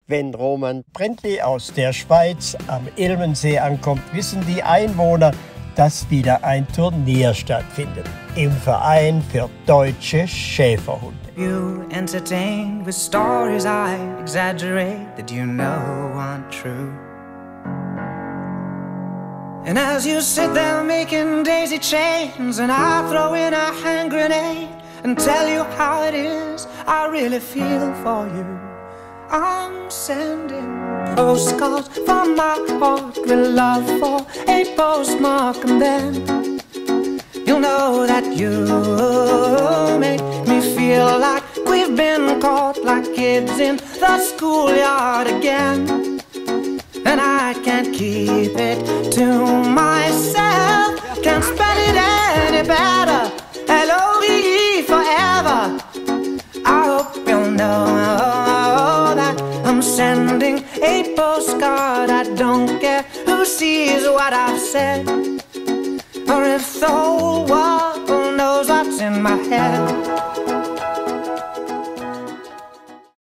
Wenn Roman Brändli aus der Schweiz am Ilmensee ankommt, wissen die Einwohner, dass wieder ein Turnier stattfindet. Im Verein für deutsche Schäferhunde. You entertain with stories I exaggerate that you know aren't true. And as you sit there making daisy chains and I throw in a hand grenade and tell you how it is, I really feel for you. I'm sending postcards from my heart with love for a postmark, and then you'll know that you make me feel like we've been caught like kids in the schoolyard again. And I can't keep it to myself, can't spell it any better, L-O-V-E forever. I hope you'll know that I'm sending a postcard. I don't care who sees what I've said, or if the whole world knows what's in my head.